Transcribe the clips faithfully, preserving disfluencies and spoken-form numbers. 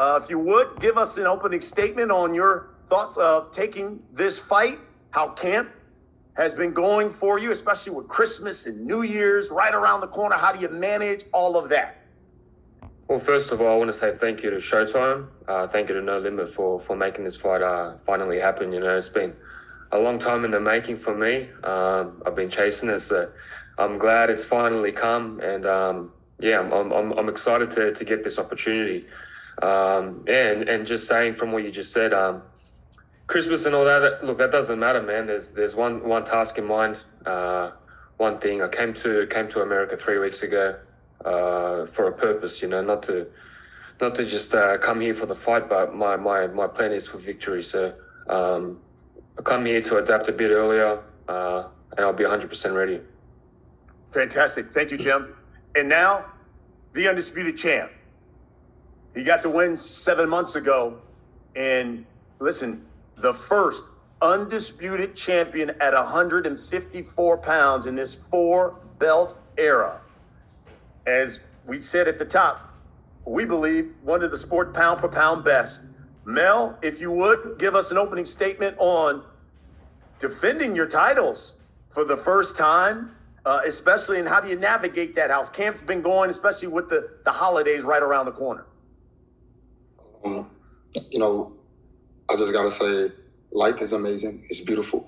Uh, if you would, give us an opening statement on your thoughts of taking this fight, how camp has been going for you, especially with Christmas and New Year's right around the corner. How do you manage all of that? Well, first of all, I want to say thank you to Showtime. Uh, thank you to No Limit for, for making this fight uh, finally happen. You know, it's been a long time in the making for me. Um, I've been chasing it, so I'm glad it's finally come. And um, yeah, I'm, I'm I'm excited to to get this opportunity. Um, and and just saying from what you just said, um, Christmas and all that. Look, that doesn't matter, man. There's there's one one task in mind. Uh, one thing. I came to came to America three weeks ago. Uh, for a purpose, you know, not to, not to just uh, come here for the fight, but my, my, my plan is for victory. So um, I come here to adapt a bit earlier, uh, and I'll be one hundred percent ready. Fantastic. Thank you, Jim. And now, the undisputed champ. He got the win seven months ago. And listen, the first undisputed champion at one hundred fifty-four pounds in this four-belt era. As we said at the top, we believe one of the sport pound for pound best. Mel, if you would, give us an opening statement on defending your titles for the first time, uh, especially, and how do you navigate that? How's camp's been going, especially with the, the holidays right around the corner? Um, you know, I just got to say, life is amazing. It's beautiful.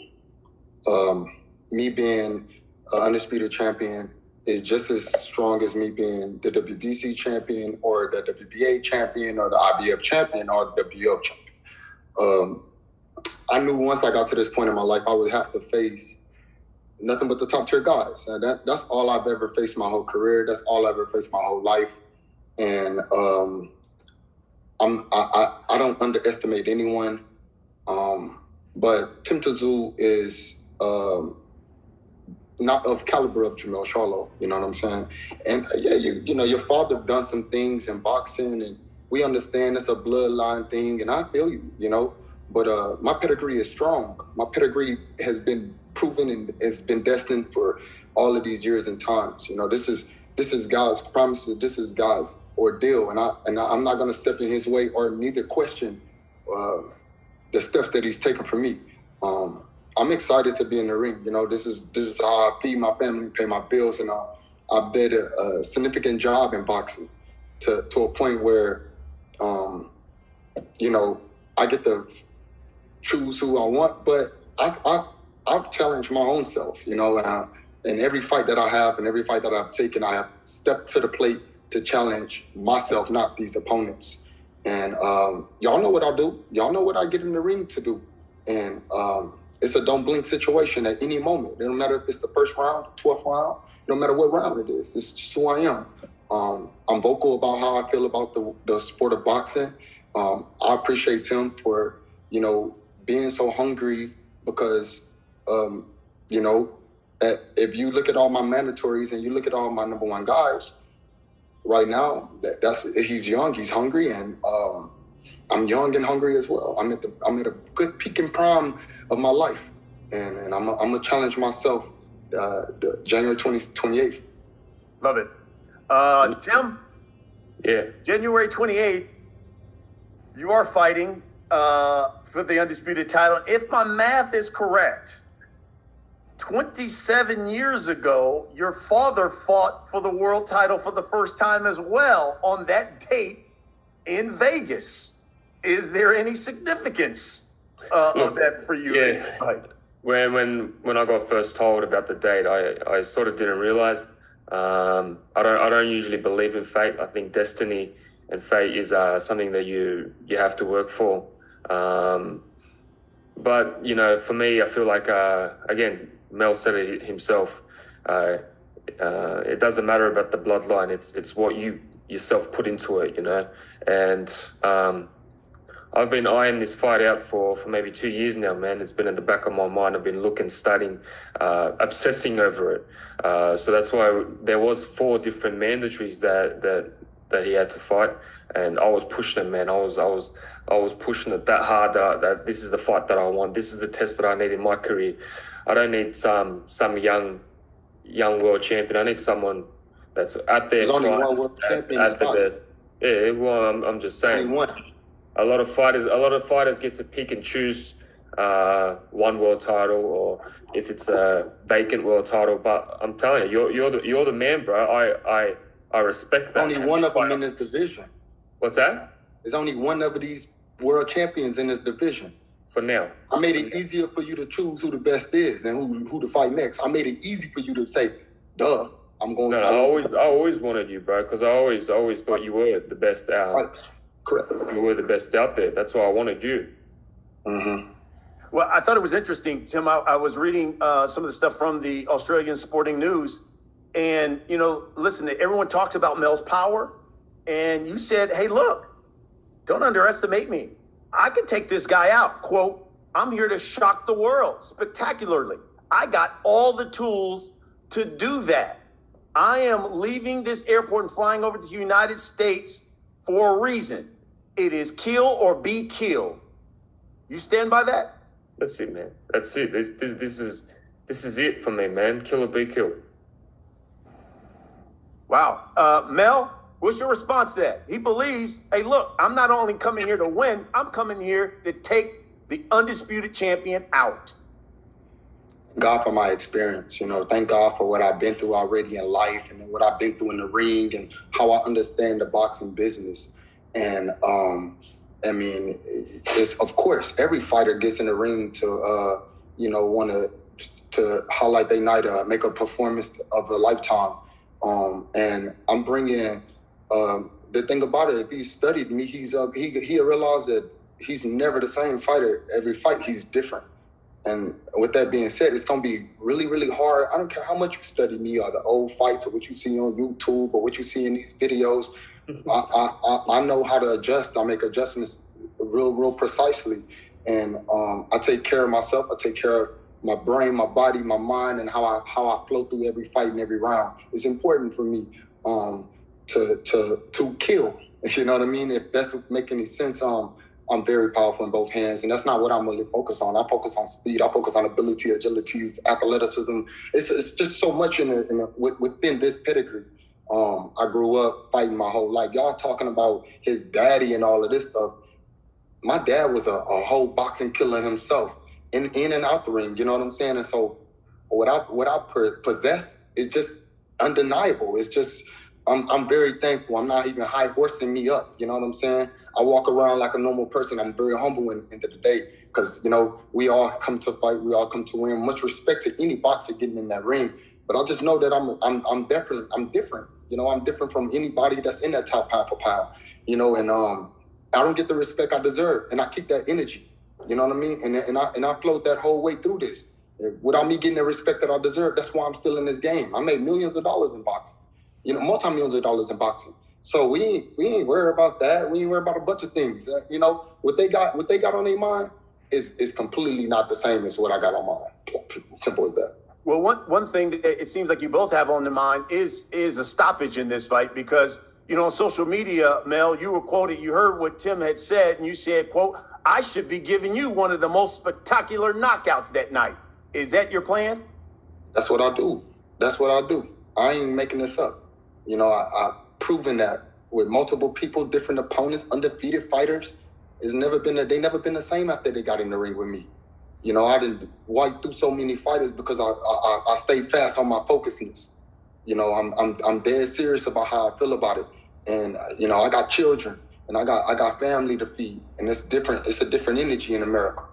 Um, me being an undisputed champion is just as strong as me being the W B C champion or the W B A champion or the I B F champion or the W O champion. Um, I knew once I got to this point in my life, I would have to face nothing but the top tier guys. And that, that's all I've ever faced my whole career. That's all I've ever faced my whole life. And um, I'm, I, I, I don't underestimate anyone. Um, but Tim Tszyu is... Um, not of caliber of Jermell Charlo, you know what I'm saying? And uh, yeah, you you know, your father done some things in boxing, and we understand it's a bloodline thing, and I feel you, you know. But uh, my pedigree is strong. My pedigree has been proven and it's been destined for all of these years and times. You know, this is this is God's promises. This is God's ordeal, and I and I'm not going to step in His way or neither question uh, the steps that He's taken for me. Um, I'm excited to be in the ring. You know, this is this is how I feed my family, pay my bills, and I, I did a, a significant job in boxing to, to a point where, um, you know, I get to choose who I want. But I, I, I've challenged my own self, you know, and in every fight that I have and every fight that I've taken, I have stepped to the plate to challenge myself, not these opponents. And um, y'all know what I do. Y'all know what I get in the ring to do. And um, it's a don't blink situation at any moment. It don't matter if it's the first round, the twelfth round. It don't matter what round it is. It's just who I am. Um, I'm vocal about how I feel about the, the sport of boxing. Um, I appreciate Tim for, you know, being so hungry because, um, you know, at, if you look at all my mandatories and you look at all my number one guys, right now, that, that's he's young, he's hungry, and um, I'm young and hungry as well. I'm at the I'm at a good peak and prime of my life, and and I'm a, I'm gonna challenge myself uh, the January twentieth, twenty-eighth. Love it, uh, Tim. Yeah, January twenty-eighth. You are fighting uh, for the undisputed title. If my math is correct, twenty-seven years ago, your father fought for the world title for the first time as well on that date in Vegas. Is there any significance uh, Look, of that for you? Yeah. When when when I got first told about the date, I, I sort of didn't realize. Um, I don't I don't usually believe in fate. I think destiny and fate is uh, something that you you have to work for. Um, but you know, for me, I feel like uh, again, Mel said it himself. Uh, uh, it doesn't matter about the bloodline. It's it's what you yourself put into it, you know. And um, I've been eyeing this fight out for, for maybe two years now, man. It's been in the back of my mind. I've been looking, studying, uh, obsessing over it. Uh, so that's why there was four different mandatories that that that he had to fight, and I was pushing him, man. I was I was I was pushing it that hard. That, that this is the fight that I want. This is the test that I need in my career. I don't need some some young young world champion. I need someone that's out there There's only trying, one world champion at, at the best. Yeah, well, I'm, I'm just saying. Only one. A lot of fighters, a lot of fighters get to pick and choose uh, one world title, or if it's a vacant world title. But I'm telling you, you're you're the you're the man, bro. I I I respect that. Only one of them in this division. What's that? There's only one of these world champions in this division. For now. I made it easier for you to choose who the best is and who who to fight next. I made it easy for you to say, duh, I'm going. No, no I always I always wanted you, bro, because I always always thought you were the best out. Right. Correct. You were the best out there. That's why I wanted you. Mm-hmm. Well, I thought it was interesting, Tim. I, I was reading uh, some of the stuff from the Australian Sporting News, and you know, listen, everyone talks about Mel's power, and you said, "Hey, look, don't underestimate me. I can take this guy out." Quote, "I'm here to shock the world spectacularly. I got all the tools to do that. I am leaving this airport and flying over to the United States for a reason. It is kill or be killed." You stand by that? That's it, man. That's it. This this this is this is it for me, man. Kill or be killed. Wow. Uh, Mel, what's your response to that? He believes, hey, look, I'm not only coming here to win, I'm coming here to take the undisputed champion out. God for my experience, you know, thank God for what I've been through already in life and what I've been through in the ring and how I understand the boxing business. And, um, I mean, it's, of course, every fighter gets in the ring to, uh, you know, want to to highlight their night, uh, make a performance of a lifetime. Um, and I'm bringing, um, the thing about it, if he studied me, he's uh, he he realized that he's never the same fighter. Every fight, he's different. And with that being said, it's going to be really, really hard. I don't care how much you study me or the old fights or what you see on YouTube or what you see in these videos. I, I, I know how to adjust. I make adjustments real, real precisely. And um, I take care of myself. I take care of my brain, my body, my mind, and how I how I flow through every fight and every round. It's important for me um, to to to kill. You know what I mean? If that's make any sense, um, I'm very powerful in both hands, and that's not what I'm really focused on. I focus on speed. I focus on ability, agility, athleticism. It's it's just so much in, a, in a, within this pedigree. Um, I grew up fighting my whole life. Y'all talking about his daddy and all of this stuff. My dad was a, a whole boxing killer himself, in in and out the ring. You know what I'm saying? And so, what I what I possess is just undeniable. It's just I'm I'm very thankful. I'm not even high horsing me up. You know what I'm saying? I walk around like a normal person. I'm very humble in the end of the day because, you know, we all come to fight. We all come to win. Much respect to any boxer getting in that ring. But I just know that I'm I'm I'm different. I'm different. You know, I'm different from anybody that's in that top pound for pound. You know, and um, I don't get the respect I deserve, and I keep that energy. You know what I mean? And and I and I flowed that whole way through this without me getting the respect that I deserve. That's why I'm still in this game. I made millions of dollars in boxing. You know, multi-millions of dollars in boxing. So we ain't, we ain't worried about that. We ain't worried about a bunch of things. Uh, you know, what they got what they got on their mind is is completely not the same as what I got on mine. Simple as that. Well, one one thing that it seems like you both have on the mind is is a stoppage in this fight because, you know, on social media, Mel, you were quoted, you heard what Tim had said, and you said, quote, "I should be giving you one of the most spectacular knockouts that night." Is that your plan? That's what I do. That's what I do. I ain't making this up. You know, I, I've proven that with multiple people, different opponents, undefeated fighters. It's never been a, they never been the same after they got in the ring with me. You know, I didn't wipe through so many fighters because I I, I stayed fast on my focusness. You know, I'm I'm I'm dead serious about how I feel about it, and uh, you know, I got children and I got I got family to feed, and it's different. It's a different energy in America.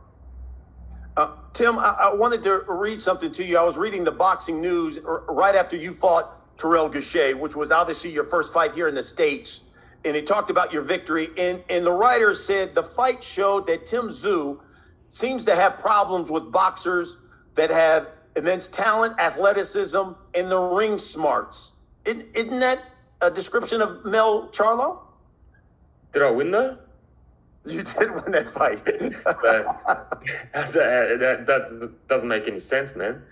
Uh, Tim, I, I wanted to read something to you. I was reading the Boxing News r- right after you fought Terrell Gausha, which was obviously your first fight here in the States, and it talked about your victory. And and the writer said the fight showed that Tim Tszyu seems to have problems with boxers that have immense talent, athleticism, and the ring smarts. Isn't, isn't that a description of Mel Charlo? Did I win though? You did win that fight. that, that's a, that, that doesn't make any sense, man.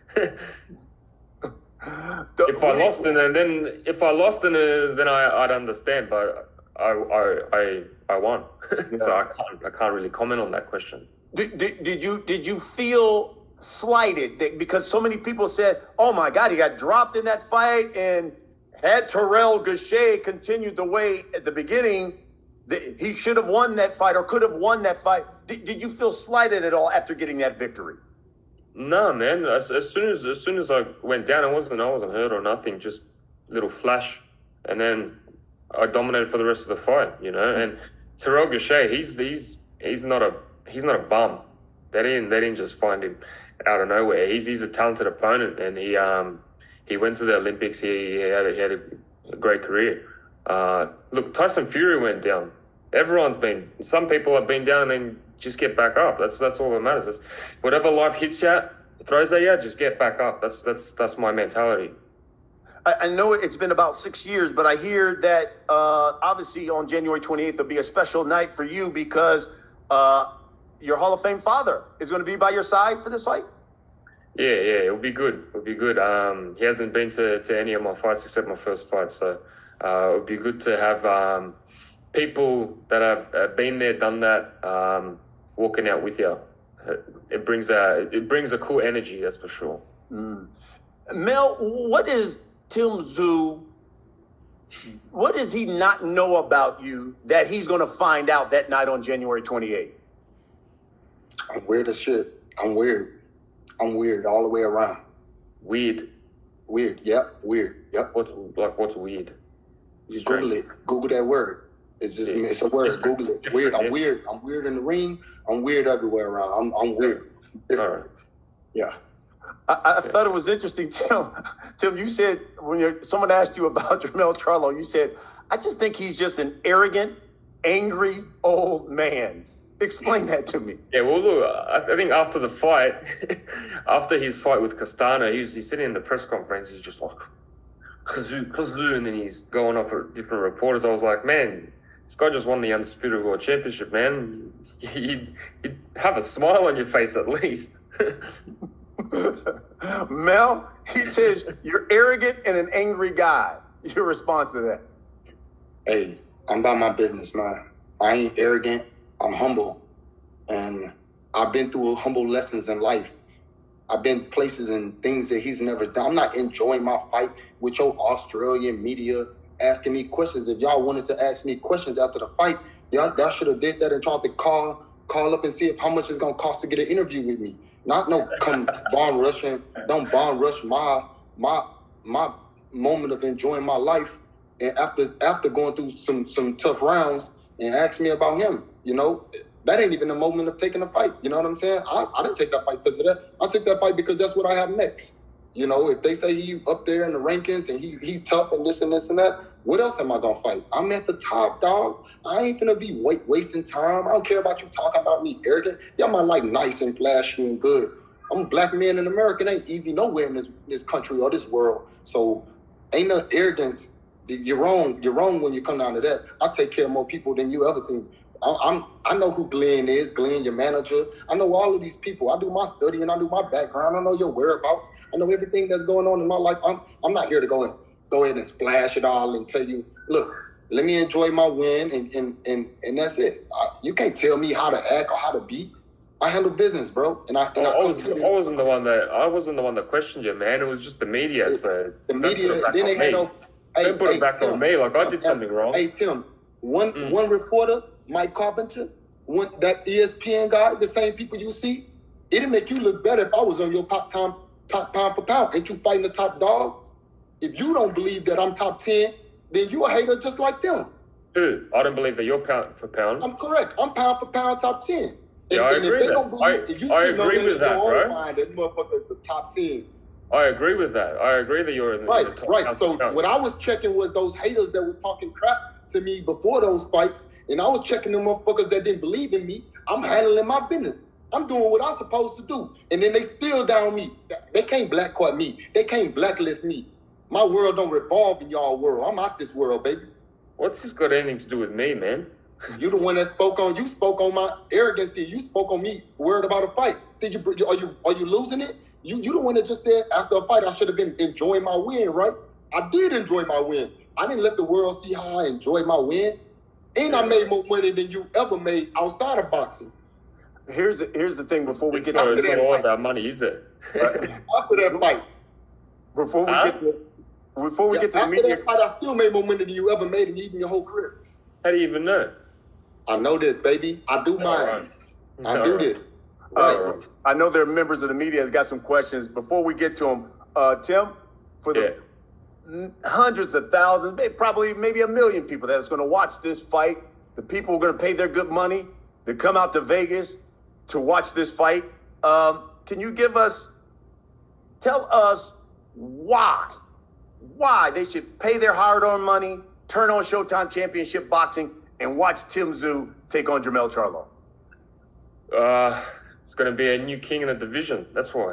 If I lost, then then if I lost, then uh, then I, I'd understand, but I I I, I won, yeah. So I can't I can't really comment on that question. Did, did, did you did you feel slighted that, because so many people said, "Oh my God, he got dropped in that fight," and Had Terrell Gausha continued the way at the beginning, the, he should have won that fight or could have won that fight. Did, did you feel slighted at all after getting that victory? No, man. As, as soon as as soon as I went down, it wasn't I wasn't hurt or nothing. Just little flash, and then I dominated for the rest of the fight. You know, and Terrell Gausha, he's he's he's not a he's not a bum. They didn't they didn't just find him out of nowhere. He's he's a talented opponent, and he um he went to the Olympics. He, he had a, he had a, a great career. Uh, look, Tyson Fury went down. Everyone's been. Some people have been down and then just get back up. That's that's all that matters. That's, whatever life hits you, throws at you, just get back up. That's that's that's my mentality. I, I know it's been about six years, but I hear that uh, obviously on January twenty-eighth will be a special night for you because uh, your Hall of Fame father is going to be by your side for this fight. Yeah, yeah, it'll be good. It'll be good. Um, he hasn't been to, to any of my fights except my first fight, so uh, it'll be good to have um, people that have uh, been there, done that, um, walking out with you. It brings a it brings a cool energy, that's for sure. Mm. Mel, what is Tim Tszyu? What does he not know about you that he's going to find out that night on January twenty-eighth? I'm weird as shit. I'm weird. I'm weird all the way around. Weird. Weird. Yep. Weird. Yep. What's like what's weird? Just Google it. Google that word. It's just yeah. It's a word. Google it. Weird. I'm weird. I'm weird in the ring. I'm weird everywhere around. I'm I'm weird. All right. Yeah. I, I yeah. thought it was interesting, Tim. Tim, you said when you're, someone asked you about Jermell Charlo, you said, "I just think he's just an arrogant, angry old man." Explain that to me. Yeah, well, look, I think after the fight, after his fight with Castano, he was he's sitting in the press conference. He's just like, Kazoo, Kazoo, and then he's going off at different reporters. I was like, man, this guy just won the Undisputed World Championship, man. You'd, you'd have a smile on your face at least. Mel, he says, you're arrogant and an angry guy. Your response to that? Hey, I'm about my business, man. I ain't arrogant. I'm humble, and I've been through humble lessons in life. I've been places and things that he's never done. I'm not enjoying my fight with your Australian media asking me questions. If y'all wanted to ask me questions after the fight, y'all, y'all should have did that and tried to call call up and see if how much it's gonna cost to get an interview with me. Not no come bomb rushing. Don't bomb rush my my my moment of enjoying my life. And after after going through some some tough rounds and ask me about him. You know, that ain't even the moment of taking a fight. You know what I'm saying? I, I didn't take that fight because of that. I took that fight because that's what I have next. You know, if they say he up there in the rankings and he he tough and this and this and that, what else am I going to fight? I'm at the top, dog. I ain't going to be wait, wasting time. I don't care about you talking about me arrogant. Y'all might like nice and flashy and good. I'm a black man in America. It ain't easy nowhere in this, this country or this world. So ain't no arrogance. You're wrong. You're wrong when you come down to that. I take care of more people than you ever seen. I'm, I know who Glenn is, Glenn, your manager. I know all of these people. I do my study and I do my background. I know your whereabouts. I know everything that's going on in my life. I'm I'm not here to go and go ahead and splash it all and tell you, look, let me enjoy my win and and and, and that's it. I, you can't tell me how to act or how to be. I handle business, bro. And I and well, I, I, was, I wasn't the one that I wasn't the one that questioned you, man. It was just the media. So the media. Then they had no. Hey, don't put hey, it back Tim, on me. Like I did Tim, something wrong. Hey Tim, one mm. one reporter. Mike Carpenter, one, that E S P N guy, the same people you see, it'd make you look better if I was on your top time, top pound for pound. Ain't you fighting the top dog? If you don't believe that I'm top ten, then you a hater just like them. Who? I don't believe that you're pound for pound. I'm correct. I'm pound for pound top ten. And, yeah, I and agree if they with don't that. believe, I, if you I know agree with that, bro. Mind, that motherfucker's a top ten. I agree with that. I agree that you're in the, right, in the top right. So pound. what I was checking was those haters that were talking crap to me before those fights. And I was checking them motherfuckers that didn't believe in me. I'm handling my business. I'm doing what I'm supposed to do. And then they still down me. They can't black card me. They can't blacklist me. My world don't revolve in y'all world. I'm out this world, baby. What's this got anything to do with me, man? You the one that spoke on, you spoke on my arrogancy. You spoke on me worried about a fight. See, you, are you are you losing it? You you the one that just said after a fight I should have been enjoying my win, right? I did enjoy my win. I didn't let the world see how I enjoyed my win. And I made more money than you ever made outside of boxing. Here's the, here's the thing before we It's get not, to it's that not all fight. about money, is it? Right? After that fight. Before we Huh? get to before we Yeah, get to the after media, that fight, I still made more money than you ever made in even your whole career. How do you even know? I know this, baby. I do mine. Alright. I do Alright. this. uh, Right. I know there are members of the media that got some questions. Before we get to them, uh, Tim, for the Yeah. hundreds of thousands, maybe, probably maybe a million people that's going to watch this fight, the people who are going to pay their good money to come out to Vegas to watch this fight. Um, can you give us, tell us why, why they should pay their hard-earned money, turn on Showtime Championship Boxing, and watch Tim Tszyu take on Jermell Charlo? Uh, it's going to be a new king in the division. That's why.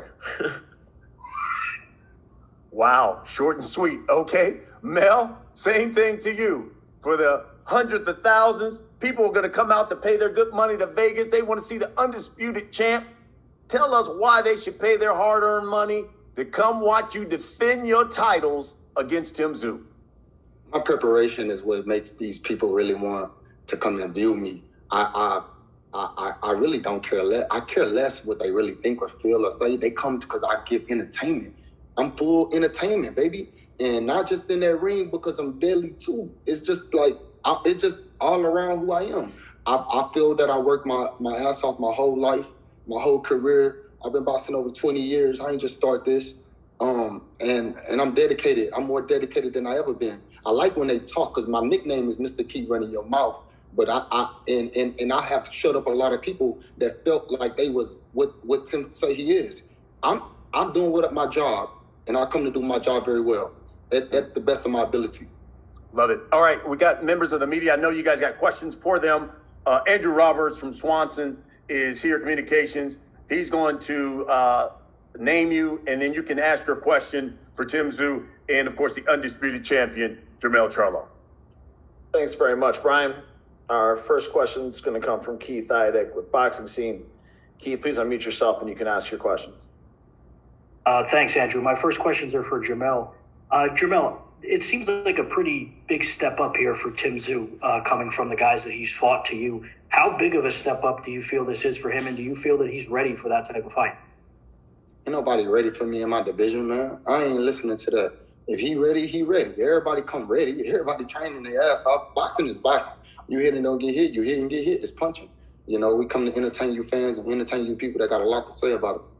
Wow, short and sweet. Okay, Mel, same thing to you. For the hundreds of thousands, people are going to come out to pay their good money to Vegas. They want to see the undisputed champ. Tell us why they should pay their hard-earned money to come watch you defend your titles against Tim Tszyu. My preparation is what makes these people really want to come and view me. I I I, I really don't care less. I care less what they really think or feel or say. They come because I give entertainment. I'm full entertainment, baby. And not just in that ring because I'm deadly too. It's just like, I, it's just all around who I am. I, I feel that I worked my, my ass off my whole life, my whole career. I've been boxing over twenty years. I ain't just start this. Um, and, and I'm dedicated. I'm more dedicated than I ever been. I like when they talk because my nickname is Mister Keep Running Your Mouth. But I, I and, and, and I have shut up a lot of people that felt like they was what, what Tim say he is. I'm I'm doing what my job, and I come to do my job very well at, at the best of my ability. Love it. All right, we got members of the media. I know you guys got questions for them. Uh, Andrew Roberts from Swanson is here, communications. He's going to uh, name you, and then you can ask your question for Tim Tszyu and, of course, the undisputed champion, Jermell Charlo. Thanks very much, Brian. Our first question is going to come from Keith Idek with Boxing Scene. Keith, please unmute yourself and you can ask your questions. Uh, thanks, Andrew. My first questions are for Jermell. Uh, Jermell, it seems like a pretty big step up here for Tim Tszyu, uh, coming from the guys that he's fought to you. How big of a step up do you feel this is for him, and do you feel that he's ready for that type of fight? Ain't nobody ready for me in my division, man. I ain't listening to that. If he ready, he ready. Everybody come ready. Everybody training their ass off. Boxing is boxing. You hit and don't get hit. You hit and get hit. It's punching. You know, we come to entertain you fans and entertain you people that got a lot to say about us.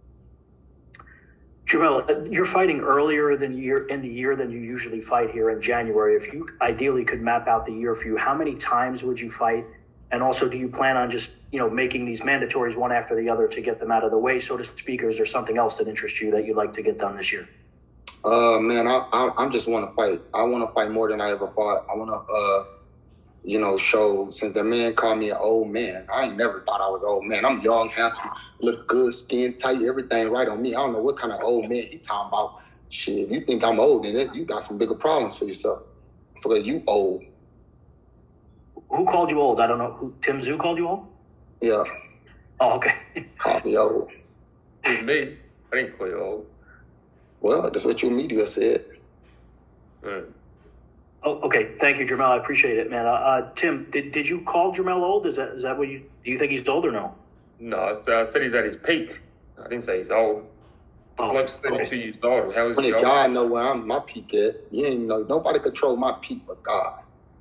Jermell, you're fighting earlier than year in the year than you usually fight here in January. If you ideally could map out the year for you, how many times would you fight? And also, do you plan on just, you know, making these mandatories one after the other to get them out of the way, so to speak, or is there something else that interests you that you'd like to get done this year? Uh, man, I I I'm just want to fight. I want to fight more than I ever fought. I want to, uh, you know, show, since the man called me an old man. I ain't never thought I was old man. I'm young, handsome, look good, skin tight, everything right on me. I don't know what kind of old man he talking about. Shit, if you think I'm old, then you got some bigger problems for yourself. Because you old. Who called you old? I don't know. Who, Tim Tszyu called you old? Yeah. Oh, okay. Called me old. It was me. I didn't call you old. Well, that's what your media said. Mm. Oh, okay. Thank you, Jermell. I appreciate it, man. Uh, uh, Tim, did, did you call Jermell old? Is that is that what you do? You think he's old or no? No, I said, I said he's at his peak. I didn't say he's old. Oh, Bloke's thirty-two okay. years old. How is When he the old? God know where I'm my peak at, you ain't know nobody control my peak but God.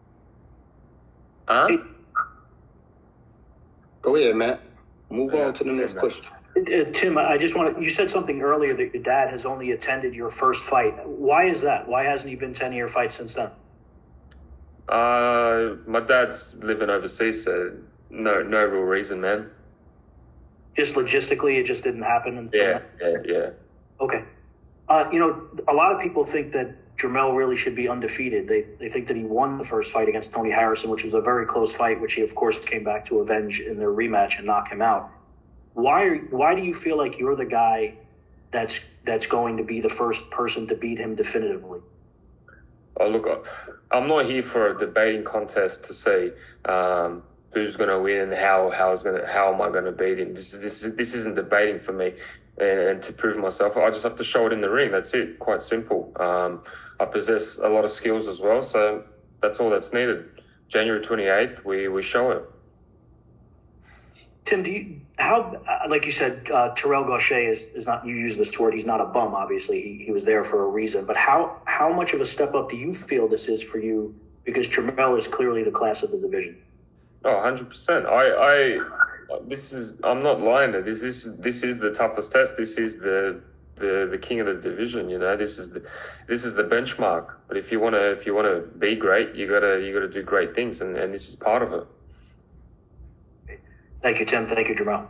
Huh? Go ahead, Matt. Move Yeah, on to the next Matt. question. Uh, Tim, I just want to, you said something earlier that your dad has only attended your first fight. Why is that? Why hasn't he been to any of your fights since then? Uh, my dad's living overseas, so no, no real reason, man. Just logistically, it just didn't happen until Yeah, now? yeah, yeah. Okay. Uh, you know, a lot of people think that Jermell really should be undefeated. They they think that he won the first fight against Tony Harrison, which was a very close fight, which he, of course, came back to avenge in their rematch and knock him out. Why are, why do you feel like you're the guy that's that's going to be the first person to beat him definitively? Oh, look, I'm not here for a debating contest to say um, who's going to win and how how is going to how am I going to beat him. This is this is this isn't debating for me, and, and to prove myself, I just have to show it in the ring. That's it. Quite simple. Um, I possess a lot of skills as well, so that's all that's needed. January twenty-eighth, we we show it. Tim, do you how uh, like you said, uh, Terrell Gausha is is not, you use this word, he's not a bum. Obviously, he, he was there for a reason. But how how much of a step up do you feel this is for you? Because Jermell is clearly the class of the division. Oh, one hundred percent. I, I, this is, I'm not lying there. This is, this is the toughest test. This is the, the, the king of the division, you know, this is the, this is the benchmark. But if you want to, if you want to be great, you gotta, you gotta do great things. And, and this is part of it. Thank you, Tim. Thank you, Jermell.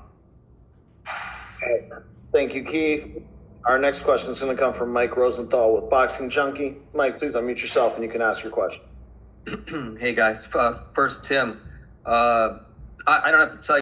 Thank you, Keith. Our next question is going to come from Mike Rosenthal with Boxing Junkie. Mike, please unmute yourself and you can ask your question. Hey guys, uh, first Tim, uh, I, I don't have to tell you